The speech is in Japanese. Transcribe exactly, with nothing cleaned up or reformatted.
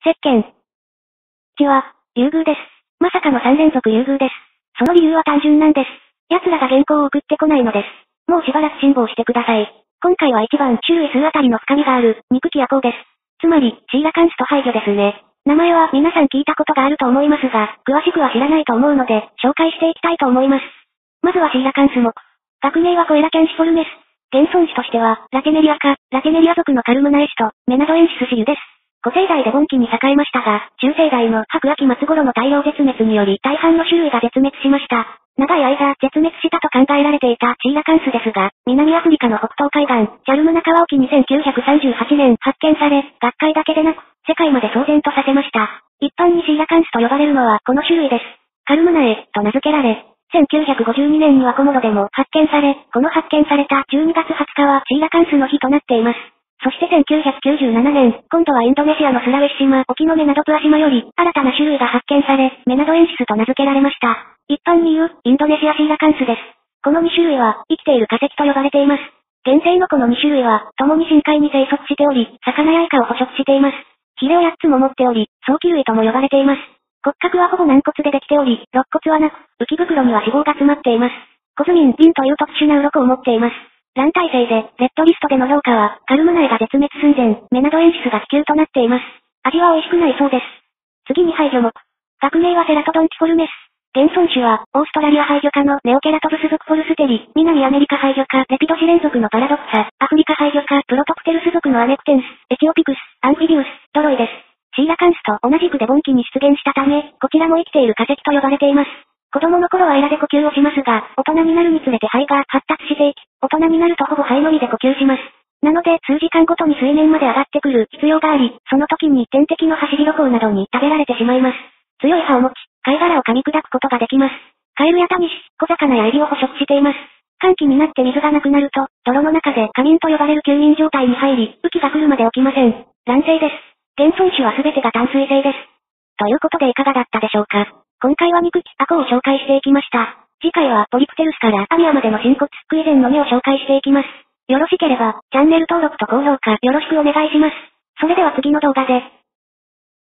石鹸。ちは、優遇です。まさかのさん連続優遇です。その理由は単純なんです。奴らが原稿を送ってこないのです。もうしばらく辛抱してください。今回は一番種類数あたりの深みがある、憎き夜行です。つまり、シーラカンスと排除ですね。名前は皆さん聞いたことがあると思いますが、詳しくは知らないと思うので、紹介していきたいと思います。まずはシーラカンスモ。学名はコエラケンシフォルメス。現存種としては、ラテメリア科、ラテメリア属のカルムナエシと、メナドエンシスシユです。古生代で盆期に栄えましたが、中生代の白秋末頃の大量絶滅により大半の種類が絶滅しました。長い間絶滅したと考えられていたシーラカンスですが、南アフリカの北東海岸、チャルムナ川沖にせんきゅうひゃくさんじゅうはちねん発見され、学会だけでなく、世界まで騒然とさせました。一般にシーラカンスと呼ばれるのはこの種類です。カルムナエと名付けられ、せんきゅうひゃくごじゅうにねんにはコモロでも発見され、この発見されたじゅうにがつはつかはシーラカンスの日となっています。そしてせんきゅうひゃくきゅうじゅうななねん、今度はインドネシアのスラウェシ島沖のメナドプア島より新たな種類が発見され、メナドエンシスと名付けられました。一般に言う、インドネシアシーラカンスです。このに種類は、生きている化石と呼ばれています。現生のこのに種類は、共に深海に生息しており、魚やイカを捕食しています。ヒレをやっつも持っており、早期類とも呼ばれています。骨格はほぼ軟骨でできており、肋骨はなく、浮き袋には脂肪が詰まっています。コズミン、リンという特殊な鱗を持っています。卵体性で、レッドリストでの評価は、カルムナエが絶滅寸前、メナドエンシスが危急となっています。味は美味しくないそうです。次に排除目。学名はセラトドンティフォルメス。現存種は、オーストラリア排除科のネオケラトブス属フォルステリ、南アメリカ排除科レピドシレン属のパラドクサ、アフリカ排除科プロトプテルス属のアネクテンス、エチオピクス、アンフィビウス、ドロイです。シーラカンスと同じくで盆期に出現したため、こちらも生きている化石と呼ばれています。子供の頃はエラで呼吸をしますが、大人になるにつれて肺が発達していき、大人になるとほぼ肺のみで呼吸します。なので、数時間ごとに水面まで上がってくる必要があり、その時に天敵のハシビロコウなどに食べられてしまいます。強い歯を持ち、貝殻を噛み砕くことができます。カエルやタニシ、小魚やエビを捕食しています。乾季になって水がなくなると、泥の中で仮眠と呼ばれる休眠状態に入り、雨季が来るまで起きません。卵生です。現存種はすべてが淡水性です。ということでいかがだったでしょうか。今回は憎き過去を紹介していきました。次回はポリプテルスからアミアまでの新骨クイゼンのみを紹介していきます。よろしければ、チャンネル登録と高評価よろしくお願いします。それでは次の動画で。